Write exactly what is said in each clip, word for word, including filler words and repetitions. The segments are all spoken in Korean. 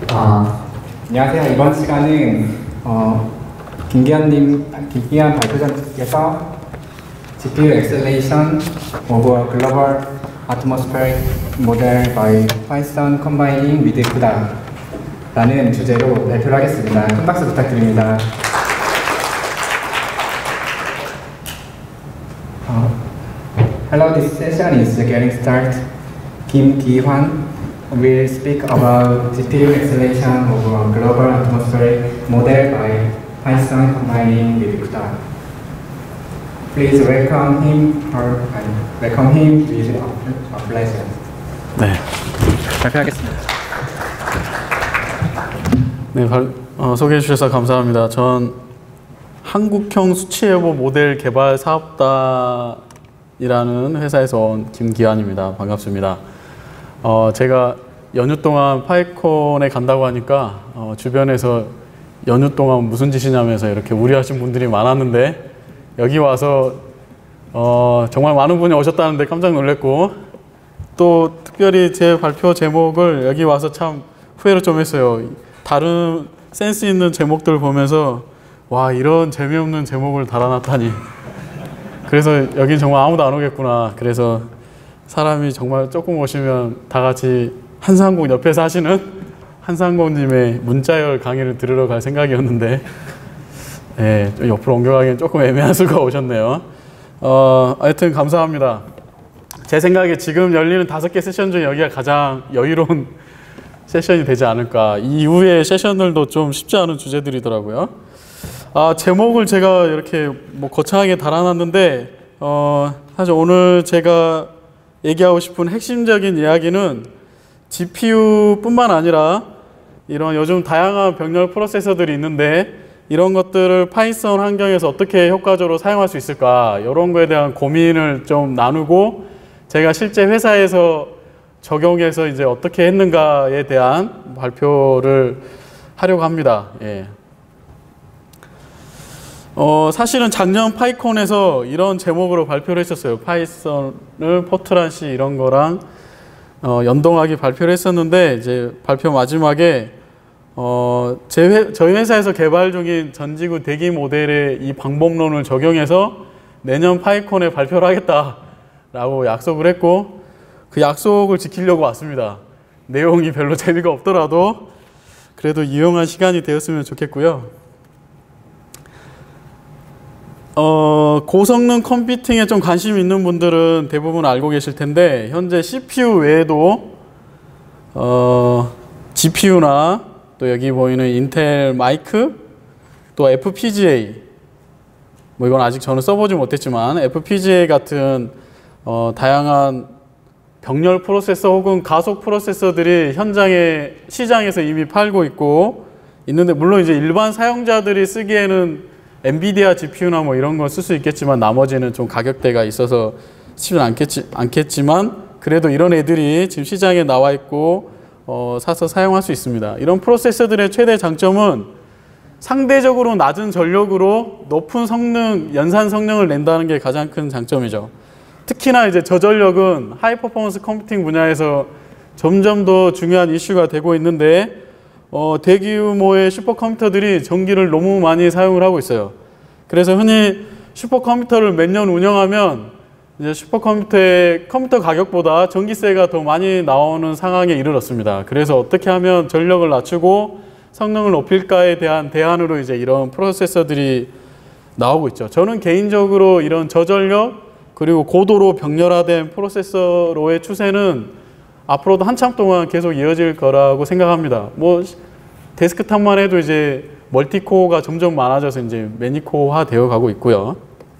아, 안녕하세요. 이번 시간은 어, 김기현님, 김기현 발표자께서 지피유 Acceleration of a Global Atmospheric Model by Python Combining with CUDA 라는 주제로 발표를 하겠습니다. 큰 박수 부탁드립니다. Uh, hello, this session is getting started. Kim Ki-hwan will speak about G P U acceleration of a global atmospheric model by Python combining with CUDA. Please welcome him or welcome him with a pleasure. 네, 발표하겠습니다. 네, 발, 어, 소개해 주셔서 감사합니다. 전 한국형 수치예보 모델 개발 사업단이라는 회사에서 온 김기환입니다. 반갑습니다. 어, 제가 연휴 동안 파이콘에 간다고 하니까 어, 주변에서 연휴 동안 무슨 짓이냐면서 이렇게 우려하신 분들이 많았는데 여기 와서 어, 정말 많은 분이 오셨다는데 깜짝 놀랐고 또 특별히 제 발표 제목을 여기 와서 참 후회를 좀 했어요. 다른 센스 있는 제목들 보면서 와, 이런 재미없는 제목을 달아놨다니. 그래서 여긴 정말 아무도 안 오겠구나. 그래서 사람이 정말 조금 오시면 다 같이 한상공 옆에서 하시는 한상공님의 문자열 강의를 들으러 갈 생각이었는데 네, 옆으로 옮겨가기엔 조금 애매한 수가 오셨네요. 어, 하여튼 감사합니다. 제 생각에 지금 열리는 다섯 개 세션 중에 여기가 가장 여유로운 세션이 되지 않을까. 이후의 세션들도 좀 쉽지 않은 주제들이더라고요. 아, 제목을 제가 이렇게 뭐 거창하게 달아놨는데 어, 사실 오늘 제가 얘기하고 싶은 핵심적인 이야기는 지피유뿐만 아니라 이런 요즘 다양한 병렬 프로세서들이 있는데 이런 것들을 파이썬 환경에서 어떻게 효과적으로 사용할 수 있을까, 이런 거에 대한 고민을 좀 나누고 제가 실제 회사에서 적용해서 이제 어떻게 했는가에 대한 발표를 하려고 합니다. 예. 어, 사실은 작년 파이콘에서 이런 제목으로 발표를 했었어요. 파이썬을 포트란 C 이런 거랑 어, 연동하기 발표를 했었는데 이제 발표 마지막에 어, 제 회, 저희 회사에서 개발 중인 전지구 대기 모델의 이 방법론을 적용해서 내년 파이콘에 발표를 하겠다라고 약속을 했고 그 약속을 지키려고 왔습니다. 내용이 별로 재미가 없더라도 그래도 유용한 시간이 되었으면 좋겠고요. 어, 고성능 컴퓨팅에 좀 관심 있는 분들은 대부분 알고 계실 텐데 현재 씨피유 외에도 어, 지피유나 또 여기 보이는 인텔 마이크 또 에프피지에이 뭐 이건 아직 저는 써보지 못했지만 에프피지에이 같은 어, 다양한 병렬 프로세서 혹은 가속 프로세서들이 현장에 시장에서 이미 팔고 있고 있는데 물론 이제 일반 사용자들이 쓰기에는 엔비디아 지피유나 뭐 이런 거 쓸 수 있겠지만 나머지는 좀 가격대가 있어서 쉽지 않겠지, 않겠지만 그래도 이런 애들이 지금 시장에 나와 있고 어, 사서 사용할 수 있습니다. 이런 프로세서들의 최대 장점은 상대적으로 낮은 전력으로 높은 성능, 연산 성능을 낸다는 게 가장 큰 장점이죠. 특히나 이제 저전력은 하이 퍼포먼스 컴퓨팅 분야에서 점점 더 중요한 이슈가 되고 있는데 어, 대규모의 슈퍼컴퓨터들이 전기를 너무 많이 사용을 하고 있어요. 그래서 흔히 슈퍼컴퓨터를 몇 년 운영하면 이제 슈퍼컴퓨터의 컴퓨터 가격보다 전기세가 더 많이 나오는 상황에 이르렀습니다. 그래서 어떻게 하면 전력을 낮추고 성능을 높일까에 대한 대안으로 이제 이런 프로세서들이 나오고 있죠. 저는 개인적으로 이런 저전력 그리고 고도로 병렬화된 프로세서로의 추세는 앞으로도 한참 동안 계속 이어질 거라고 생각합니다. 뭐 데스크탑만 해도 이제 멀티코어가 점점 많아져서 이제 매니코어화 되어 가고 있고요.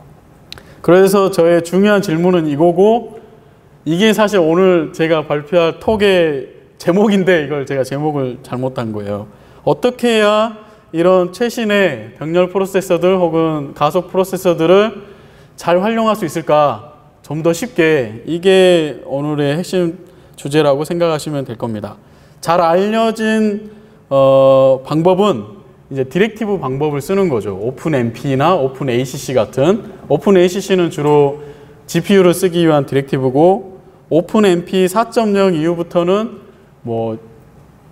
그래서 저의 중요한 질문은 이거고 이게 사실 오늘 제가 발표할 톡의 제목인데 이걸 제가 제목을 잘못한 거예요. 어떻게 해야 이런 최신의 병렬 프로세서들 혹은 가속 프로세서들을 잘 활용할 수 있을까? 좀 더 쉽게, 이게 오늘의 핵심 주제라고 생각하시면 될 겁니다. 잘 알려진 어, 방법은 이제 디렉티브 방법을 쓰는 거죠. 오픈엠피나 오픈에이씨씨 같은. 오픈에이씨씨는 주로 지피유를 쓰기 위한 디렉티브고 오픈엠피 사 점 영 이후부터는 뭐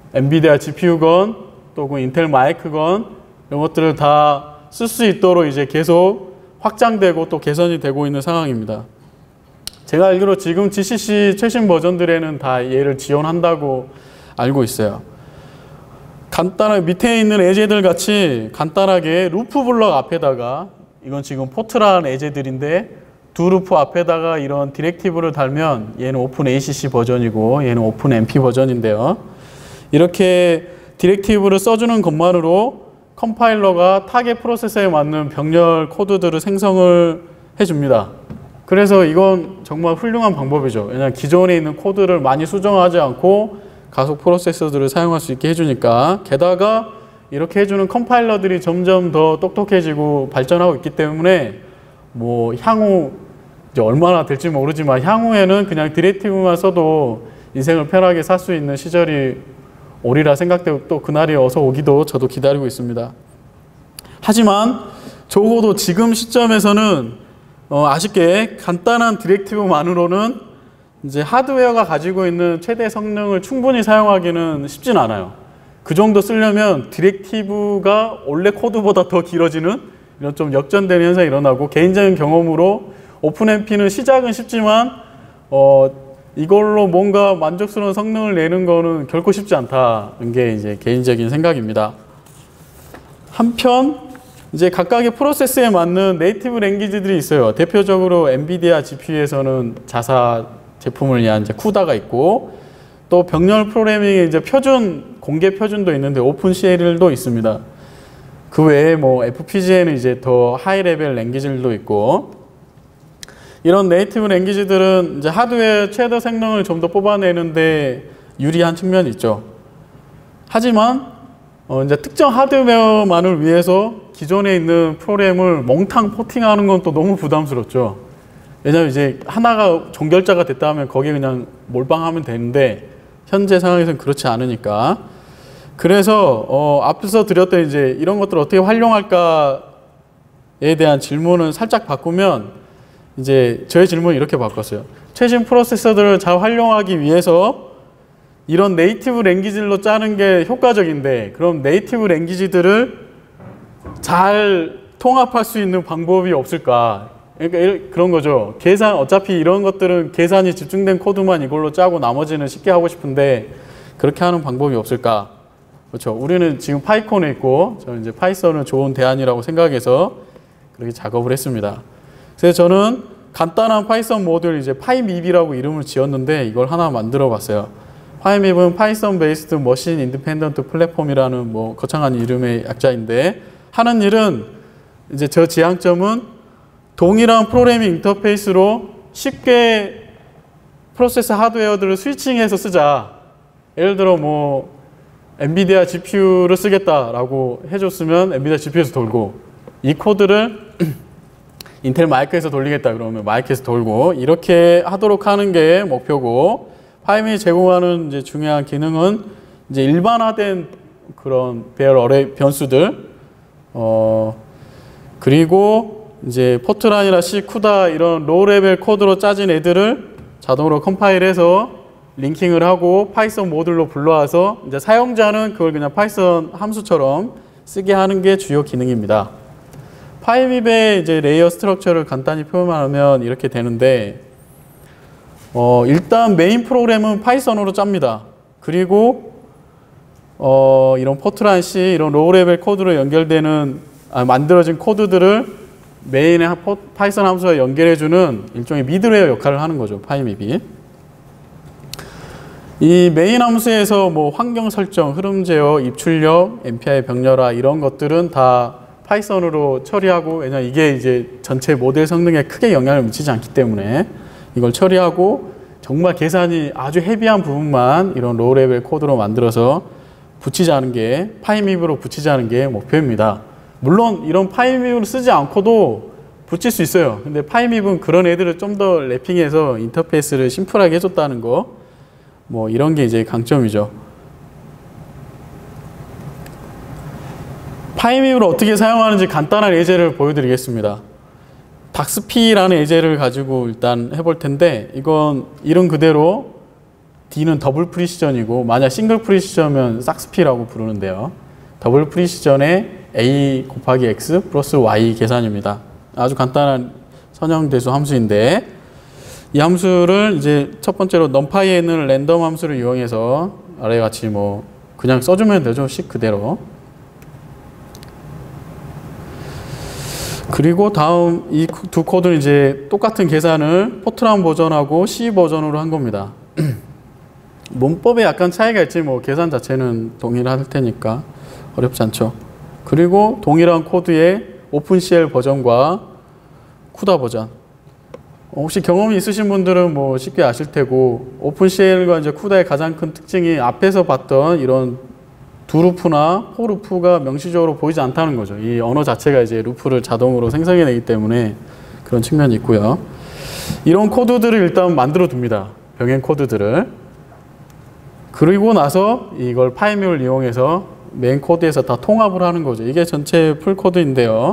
엔비디아 지피유건 또는 인텔 마이크건 이런 것들을 다 쓸 수 있도록 이제 계속 확장되고 또 개선이 되고 있는 상황입니다. 제가 알기로 지금 지씨씨 최신 버전들에는 다 얘를 지원한다고 알고 있어요. 간단하게 밑에 있는 예제들 같이 간단하게 루프 블럭 앞에다가 이건 지금 포트란 예제들인데 두 루프 앞에다가 이런 디렉티브를 달면 얘는 오픈 에이씨씨 버전이고 얘는 오픈 엠피 버전인데요. 이렇게 디렉티브를 써주는 것만으로 컴파일러가 타겟 프로세서에 맞는 병렬 코드들을 생성을 해줍니다. 그래서 이건 정말 훌륭한 방법이죠. 왜냐하면 기존에 있는 코드를 많이 수정하지 않고 가속 프로세서들을 사용할 수 있게 해주니까. 게다가 이렇게 해주는 컴파일러들이 점점 더 똑똑해지고 발전하고 있기 때문에 뭐 향후 이제 얼마나 될지 모르지만 향후에는 그냥 디렉티브만 써도 인생을 편하게 살 수 있는 시절이 오리라 생각되고 또 그날이 어서 오기도 저도 기다리고 있습니다. 하지만 적어도 지금 시점에서는 어 아쉽게 간단한 디렉티브만으로는 이제 하드웨어가 가지고 있는 최대 성능을 충분히 사용하기는 쉽진 않아요. 그 정도 쓰려면 디렉티브가 원래 코드보다 더 길어지는 이런 좀 역전되는 현상이 일어나고, 개인적인 경험으로 오픈엠피는 시작은 쉽지만 어 이걸로 뭔가 만족스러운 성능을 내는 거는 결코 쉽지 않다는 게 이제 개인적인 생각입니다. 한편 이제 각각의 프로세스에 맞는 네이티브 랭귀지들이 있어요. 대표적으로 엔비디아 지피유에서는 자사 제품을 위한 이제 쿠다가 있고, 또 병렬 프로그래밍의 이제 표준 공개 표준도 있는데 오픈씨엘도 있습니다. 그 외에 뭐 에프피지에는 이제 더 하이 레벨 랭귀지들도 있고, 이런 네이티브 랭귀지들은 이제 하드웨어 최대 성능을 좀 더 뽑아내는데 유리한 측면이 있죠. 하지만 어 이제 특정 하드웨어만을 위해서 기존에 있는 프로그램을 몽탕 포팅하는 건 또 너무 부담스럽죠. 왜냐하면 이제 하나가 종결자가 됐다 하면 거기에 그냥 몰빵하면 되는데 현재 상황에서는 그렇지 않으니까. 그래서 어 앞서 드렸던 이제 이런 것들을 어떻게 활용할까에 대한 질문을 살짝 바꾸면, 이제 저의 질문을 이렇게 바꿨어요. 최신 프로세서들을 잘 활용하기 위해서 이런 네이티브 랭귀지로 짜는 게 효과적인데, 그럼 네이티브 랭귀지들을 잘 통합할 수 있는 방법이 없을까? 그러니까 그런 거죠. 계산, 어차피 이런 것들은 계산이 집중된 코드만 이걸로 짜고 나머지는 쉽게 하고 싶은데 그렇게 하는 방법이 없을까? 그렇죠. 우리는 지금 파이콘에 있고 저는 이제 파이썬은 좋은 대안이라고 생각해서 그렇게 작업을 했습니다. 그래서 저는 간단한 파이썬 모듈 이제 파이밉이라고 이름을 지었는데 이걸 하나 만들어 봤어요. 파이밉은 파이썬 베이스드 머신 인디펜던트 플랫폼이라는 뭐 거창한 이름의 약자인데, 하는 일은 이제 저 지향점은 동일한 프로그래밍 인터페이스로 쉽게 프로세서 하드웨어들을 스위칭해서 쓰자. 예를 들어 뭐 엔비디아 지피유를 쓰겠다라고 해줬으면 엔비디아 지피유에서 돌고, 이 코드를 인텔 마이크에서 돌리겠다 그러면 마이크에서 돌고, 이렇게 하도록 하는 게 목표고, 파이밉이 제공하는 이제 중요한 기능은 이제 일반화된 그런 배열 어레이 변수들, 어 그리고 이제 포트란이나 C, 쿠다 이런 로우 레벨 코드로 짜진 애들을 자동으로 컴파일해서 링킹을 하고 파이썬 모듈로 불러와서 이제 사용자는 그걸 그냥 파이썬 함수처럼 쓰게 하는 게 주요 기능입니다. 파이밉의 이제 레이어 스트럭처를 간단히 표현하면 이렇게 되는데, 어 일단 메인 프로그램은 파이썬으로 짭니다. 그리고 어 이런 포트란 C 이런 로우 레벨 코드로 연결되는 아, 만들어진 코드들을 메인의 파이썬 함수와 연결해주는 일종의 미들웨어 역할을 하는 거죠, 파이밉이. 이 메인 함수에서 뭐 환경 설정, 흐름 제어, 입출력, 엠피아이 병렬화 이런 것들은 다 파이썬으로 처리하고, 왜냐면 이게 이제 전체 모델 성능에 크게 영향을 미치지 않기 때문에 이걸 처리하고, 정말 계산이 아주 헤비한 부분만 이런 로우 레벨 코드로 만들어서 붙이자는 게, 파이밉으로 붙이자는 게 목표입니다. 물론 이런 파이밉을 쓰지 않고도 붙일 수 있어요. 근데 파이밉은 그런 애들을 좀 더 랩핑해서 인터페이스를 심플하게 해줬다는 거, 뭐 이런 게 이제 강점이죠. 파이밉을 어떻게 사용하는지 간단한 예제를 보여드리겠습니다. 닥스피라는 예제를 가지고 일단 해볼 텐데, 이건 이름 그대로 D는 더블 프리시전이고 만약 싱글 프리시전이면 싹스피라고 부르는데요. 더블 프리시전의 A 곱하기 X 플러스 Y 계산입니다. 아주 간단한 선형대수 함수인데 이 함수를 이제 첫 번째로 num파이에 있는 랜덤 함수를 이용해서 아래 같이 뭐 그냥 써주면 되죠. 식 그대로. 그리고 다음 이 두 코드는 이제 똑같은 계산을 포트란 버전하고 C 버전으로 한 겁니다. 문법에 약간 차이가 있지 뭐 계산 자체는 동일할 테니까 어렵지 않죠. 그리고 동일한 코드의 오픈시엘 버전과 쿠다 버전. 혹시 경험이 있으신 분들은 뭐 쉽게 아실 테고 오픈시엘과 이제 쿠다의 가장 큰 특징이 앞에서 봤던 이런 두 루프나 포 루프가 명시적으로 보이지 않다는 거죠. 이 언어 자체가 이제 루프를 자동으로 생성해내기 때문에 그런 측면이 있고요. 이런 코드들을 일단 만들어 둡니다. 병행 코드들을. 그리고 나서 이걸 파이뮨을 이용해서 메인 코드에서 다 통합을 하는 거죠. 이게 전체 풀 코드인데요.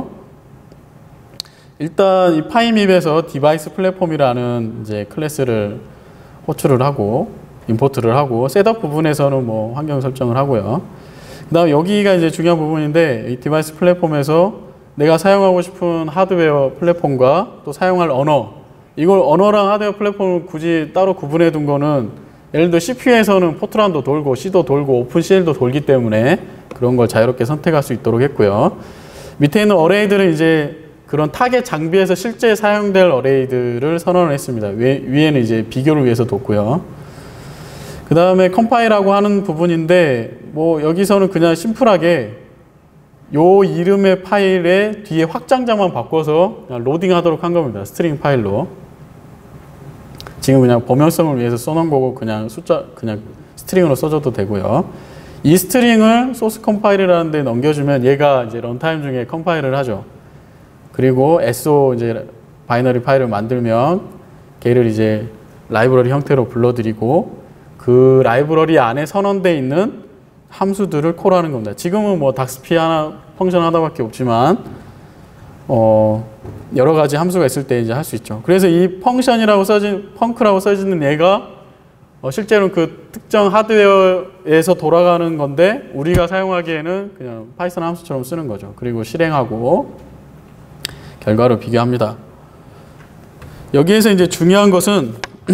일단 이 파이뮨에서 디바이스 플랫폼이라는 이제 클래스를 호출을 하고 임포트를 하고 셋업 부분에서는 뭐 환경 설정을 하고요. 그다음 여기가 이제 중요한 부분인데 이 디바이스 플랫폼에서 내가 사용하고 싶은 하드웨어 플랫폼과 또 사용할 언어 이걸 언어랑 하드웨어 플랫폼을 굳이 따로 구분해 둔 거는 예를 들어 씨피유에서는 포트란도 돌고 C도 돌고 오픈시엘도 돌기 때문에 그런 걸 자유롭게 선택할 수 있도록 했고요. 밑에 있는 어레이들은 이제 그런 타겟 장비에서 실제 사용될 어레이들을 선언을 했습니다. 위, 위에는 이제 비교를 위해서 뒀고요. 그 다음에 컴파일하고 하는 부분인데 뭐 여기서는 그냥 심플하게 요 이름의 파일의 뒤에 확장자만 바꿔서 그냥 로딩하도록 한 겁니다. 스트링 파일로. 지금 그냥 범용성을 위해서 써놓은 거고 그냥 숫자 그냥 스트링으로 써줘도 되고요. 이 스트링을 소스 컴파일이라는 데 넘겨주면 얘가 이제 런타임 중에 컴파일을 하죠. 그리고 에스오 이제 바이너리 파일을 만들면 걔를 이제 라이브러리 형태로 불러들이고 그 라이브러리 안에 선언되어 있는 함수들을 콜하는 겁니다. 지금은 뭐 닥스피 하나 펑션 하나밖에 없지만 어 여러 가지 함수가 있을 때 이제 할 수 있죠. 그래서 이 펑션이라고 써진 펑크라고 써지는 얘가 어 실제로는 그 특정 하드웨어에서 돌아가는 건데 우리가 사용하기에는 그냥 파이썬 함수처럼 쓰는 거죠. 그리고 실행하고 결과로 비교합니다. 여기에서 이제 중요한 것은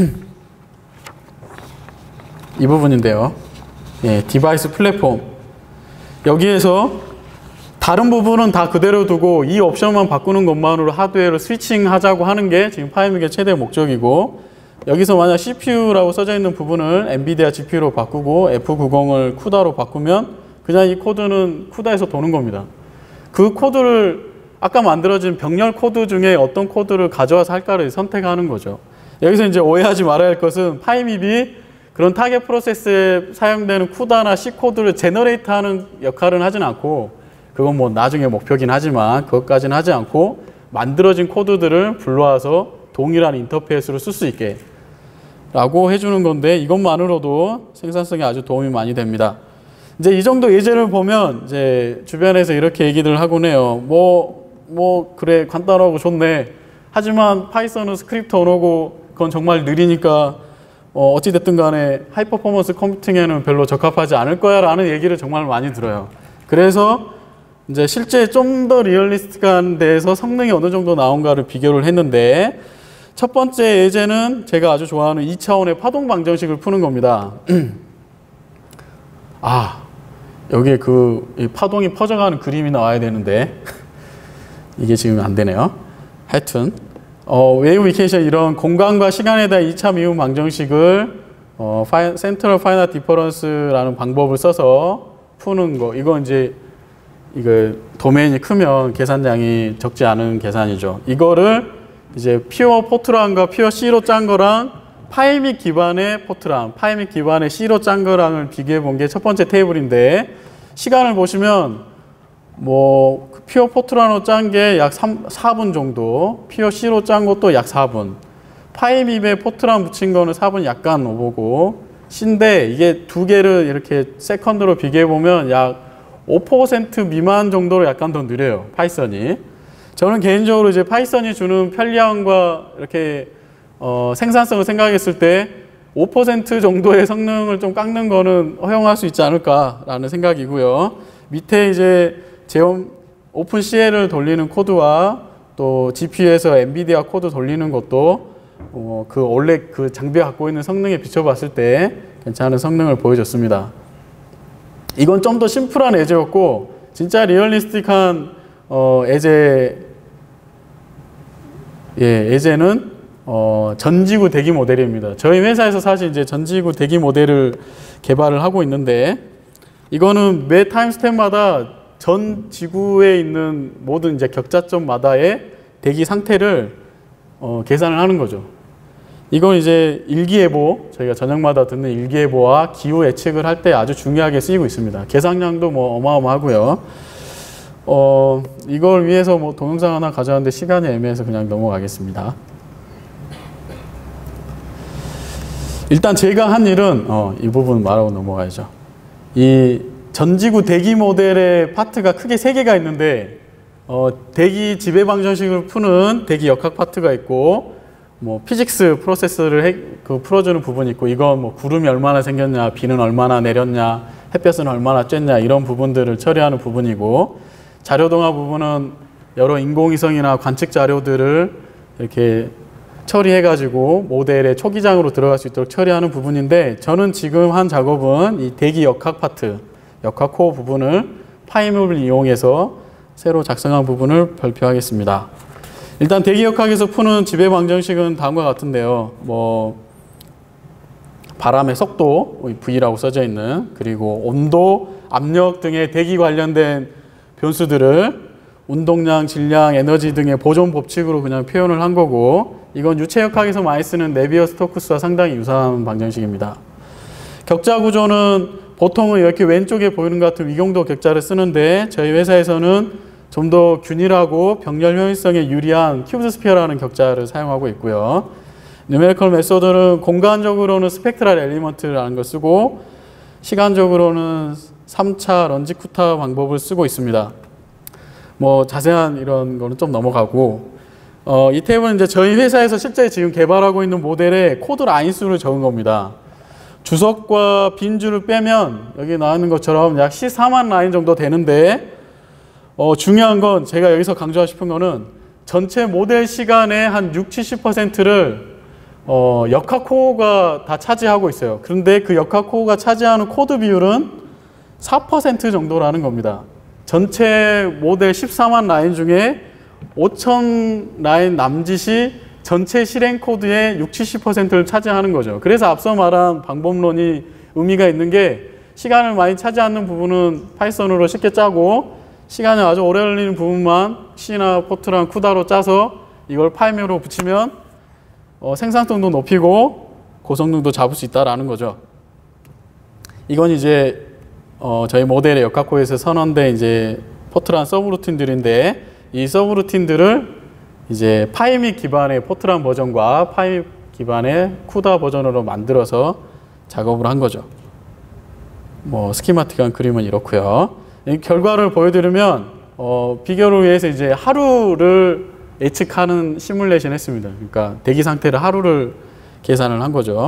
이 부분인데요. 예, 디바이스 플랫폼. 여기에서 다른 부분은 다 그대로 두고 이 옵션만 바꾸는 것만으로 하드웨어를 스위칭 하자고 하는 게 지금 파이뮨의 최대 목적이고 여기서 만약 씨피유라고 써져 있는 부분을 엔비디아 지피유로 바꾸고 에프 구십을 쿠다로 바꾸면 그냥 이 코드는 쿠다에서 도는 겁니다. 그 코드를 아까 만들어진 병렬 코드 중에 어떤 코드를 가져와서 할까를 선택하는 거죠. 여기서 이제 오해하지 말아야 할 것은 파이뮨이 그런 타겟 프로세스에 사용되는 쿠다나 C 코드를 제너레이트 하는 역할은 하진 않고 그건 뭐 나중에 목표긴 하지만 그것까지는 하지 않고 만들어진 코드들을 불러와서 동일한 인터페이스로 쓸 수 있게 라고 해주는 건데 이것만으로도 생산성에 아주 도움이 많이 됩니다. 이제 이 정도 예제를 보면 이제 주변에서 이렇게 얘기들 하곤 해요. 뭐, 뭐, 그래, 간단하고 좋네. 하지만 파이썬은 스크립트 언어고 그건 정말 느리니까 어, 어찌됐든 간에 하이 퍼포먼스 컴퓨팅에는 별로 적합하지 않을 거야 라는 얘기를 정말 많이 들어요. 그래서 이제 실제 좀 더 리얼리스틱한 데에서 성능이 어느 정도 나온가를 비교를 했는데 첫 번째 예제는 제가 아주 좋아하는 이 차원의 파동 방정식을 푸는 겁니다. 아, 여기에 그 이 파동이 퍼져가는 그림이 나와야 되는데 이게 지금 안 되네요. 하여튼 어, 웨이브 이케이션 이런 공간과 시간에 대한 이 차 미분 방정식을 어, 파이, 센트럴 파이나이트 디퍼런스라는 방법을 써서 푸는 거. 이거 이제 이거 도메인이 크면 계산량이 적지 않은 계산이죠. 이거를 이제 퓨어 포트란과 퓨어 C로 짠 거랑 파이밋 기반의 포트란, 파이밋 기반의 C로 짠 거랑을 비교해 본 게 첫 번째 테이블인데 시간을 보시면 뭐 퓨어 포트란으로 짠 게 약 사 분 정도, 퓨어 C로 짠 것도 약 사 분, 파이밋에 포트란 붙인 거는 사 분 약간 오보고 C인데 이게 두 개를 이렇게 세컨드로 비교해 보면 약 오 퍼센트 미만 정도로 약간 더 느려요. 파이썬이. 저는 개인적으로 이제 파이썬이 주는 편리함과 이렇게 어, 생산성을 생각했을 때 오 퍼센트 정도의 성능을 좀 깎는 거는 허용할 수 있지 않을까라는 생각이고요. 밑에 이제 제품 오픈씨엘을 돌리는 코드와 또 지피유에서 엔비디아 코드 돌리는 것도 어, 그 원래 그 장비가 갖고 있는 성능에 비춰봤을 때 괜찮은 성능을 보여줬습니다. 이건 좀 더 심플한 에제였고 진짜 리얼리스틱한 어, 에제 예, 에제는 어, 전지구 대기 모델입니다. 저희 회사에서 사실 이제 전지구 대기 모델을 개발을 하고 있는데 이거는 매 타임스텝마다 전 지구에 있는 모든 이제 격자점마다의 대기 상태를 어, 계산을 하는 거죠. 이건 이제 일기예보, 저희가 저녁마다 듣는 일기예보와 기후 예측을 할 때 아주 중요하게 쓰이고 있습니다. 계산량도 뭐 어마어마하고요. 어, 이걸 위해서 뭐 동영상 하나 가져왔는데 시간이 애매해서 그냥 넘어가겠습니다. 일단 제가 한 일은 어, 이 부분 말하고 넘어가야죠. 이 전지구 대기 모델의 파트가 크게 세 개가 있는데 어, 대기 지배 방정식을 푸는 대기 역학 파트가 있고 뭐 피직스 프로세스를 해, 그 풀어주는 부분이 있고 이건 뭐 구름이 얼마나 생겼냐, 비는 얼마나 내렸냐, 햇볕은 얼마나 쬐냐 이런 부분들을 처리하는 부분이고 자료동화 부분은 여러 인공위성이나 관측 자료들을 이렇게 처리해가지고 모델의 초기장으로 들어갈 수 있도록 처리하는 부분인데 저는 지금 한 작업은 이 대기 역학 파트, 역학 코어 부분을 파이맵을 이용해서 새로 작성한 부분을 발표하겠습니다. 일단 대기 역학에서 푸는 지배 방정식은 다음과 같은데요. 뭐 바람의 속도, V라고 써져 있는 그리고 온도, 압력 등의 대기 관련된 변수들을 운동량, 질량, 에너지 등의 보존 법칙으로 그냥 표현을 한 거고 이건 유체역학에서 많이 쓰는 네비어-스토크스와 상당히 유사한 방정식입니다. 격자 구조는 보통은 이렇게 왼쪽에 보이는 것 같은 위경도 격자를 쓰는데 저희 회사에서는 좀 더 균일하고 병렬 효율성에 유리한 큐브 스피어라는 격자를 사용하고 있고요. 뉴메리컬 메소드는 공간적으로는 스펙트럴 엘리먼트라는 걸 쓰고 시간적으로는 삼 차 런지쿠타 방법을 쓰고 있습니다. 뭐 자세한 이런 거는 좀 넘어가고 어, 이 탭은 이제 저희 회사에서 실제 지금 개발하고 있는 모델의 코드 라인 수를 적은 겁니다. 주석과 빈 줄을 빼면 여기 나오는 것처럼 약 십사만 라인 정도 되는데 어, 중요한 건 제가 여기서 강조하고 싶은 거는 전체 모델 시간의 한 육십, 칠십 퍼센트를 어, 역학 코어가 다 차지하고 있어요. 그런데 그 역학 코어가 차지하는 코드 비율은 사 퍼센트 정도라는 겁니다. 전체 모델 십사만 라인 중에 오천 라인 남짓이 전체 실행 코드의 육십, 칠십 퍼센트를 차지하는 거죠. 그래서 앞서 말한 방법론이 의미가 있는 게 시간을 많이 차지하는 부분은 파이썬으로 쉽게 짜고 시간이 아주 오래 걸리는 부분만 C나 포트란 쿠다로 짜서 이걸 파이맵으로 붙이면 어, 생산성도 높이고 고성능도 잡을 수 있다라는 거죠. 이건 이제 어, 저희 모델의 역학코에서 선언된 이제 포트란 서브루틴들인데 이 서브루틴들을 이제 파이밋 기반의 포트란 버전과 파이밋 기반의 쿠다 버전으로 만들어서 작업을 한 거죠. 뭐 스키마틱한 그림은 이렇고요. 이 결과를 보여드리면 어, 비교를 위해서 이제 하루를 예측하는 시뮬레이션 했습니다. 그러니까 대기 상태를 하루를 계산을 한 거죠.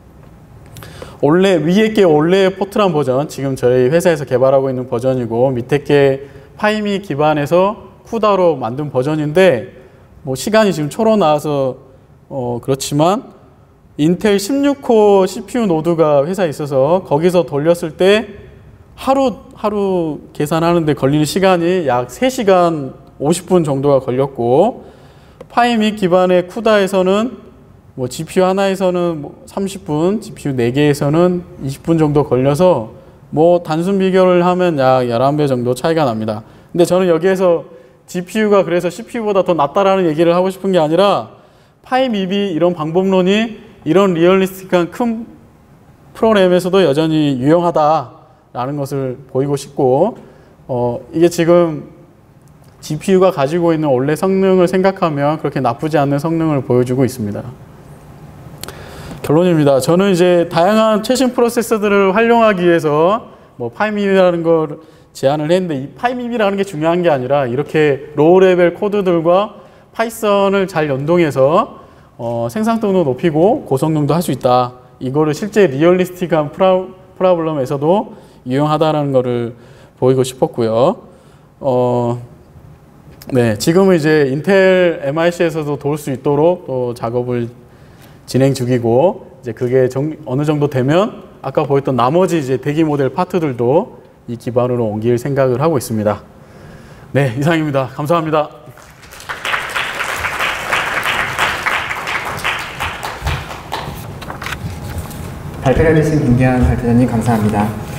원래 위에 게 원래 포트란 버전, 지금 저희 회사에서 개발하고 있는 버전이고 밑에 게 파이밋 기반에서 쿠다로 만든 버전인데 뭐 시간이 지금 초로 나와서 어, 그렇지만 인텔 십육 코어 씨피유 노드가 회사에 있어서 거기서 돌렸을 때 하루 하루 계산하는데 걸리는 시간이 약 세 시간 오십 분 정도가 걸렸고 파이밋 기반의 쿠다에서는 뭐 지피유 하나에서는 뭐 삼십 분, 지피유 네 개에서는 이십 분 정도 걸려서 뭐 단순 비교를 하면 약 열한 배 정도 차이가 납니다. 근데 저는 여기에서 지피유가 그래서 씨피유보다 더 낫다라는 얘기를 하고 싶은 게 아니라 파이밋이 이런 방법론이 이런 리얼리스틱한 큰 프로그램에서도 여전히 유용하다라는 것을 보이고 싶고 어, 이게 지금 지피유가 가지고 있는 원래 성능을 생각하면 그렇게 나쁘지 않은 성능을 보여주고 있습니다. 결론입니다. 저는 이제 다양한 최신 프로세서들을 활용하기 위해서 뭐 파이밋이라는 걸 제안을 했는데 이 파이밋이라는 게 중요한 게 아니라 이렇게 로우 레벨 코드들과 파이썬을 잘 연동해서 어, 생산성도 높이고 고성능도 할 수 있다. 이거를 실제 리얼리스틱한 프라, 프로블럼에서도 유용하다는 것을 보이고 싶었고요. 어, 네, 지금은 이제 인텔 엠아이씨에서도 도울 수 있도록 또 작업을 진행 중이고, 이제 그게 정, 어느 정도 되면 아까 보였던 나머지 이제 대기 모델 파트들도 이 기반으로 옮길 생각을 하고 있습니다. 네, 이상입니다. 감사합니다. 발표해 주신 김기환 발표자님 감사합니다.